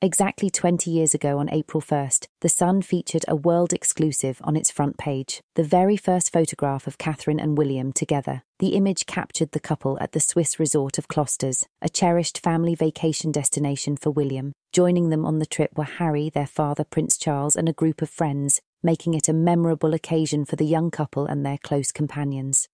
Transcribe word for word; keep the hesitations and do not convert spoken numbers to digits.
Exactly twenty years ago on April first, The Sun featured a world exclusive on its front page, the very first photograph of Catherine and William together. The image captured the couple at the Swiss resort of Klosters, a cherished family vacation destination for William. Joining them on the trip were Harry, their father, Prince Charles, and a group of friends, making it a memorable occasion for the young couple and their close companions.